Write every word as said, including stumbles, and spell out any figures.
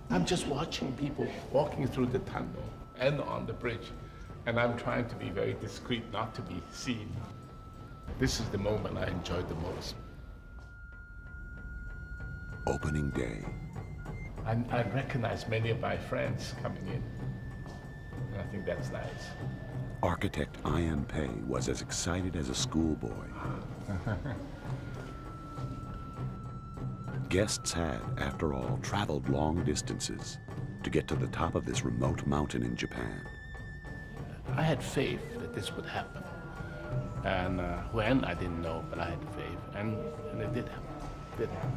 I'm just watching people walking through the tunnel and on the bridge, and I'm trying to be very discreet, not to be seen. This is the moment I enjoyed the most. Opening day. I, I recognize many of my friends coming in, and I think that's nice. Architect Ian Pei was as excited as a schoolboy. Guests had, after all, traveled long distances to get to the top of this remote mountain in Japan. I had faith that this would happen. And uh, when, I didn't know, but I had faith, and, and it did happen. It did happen.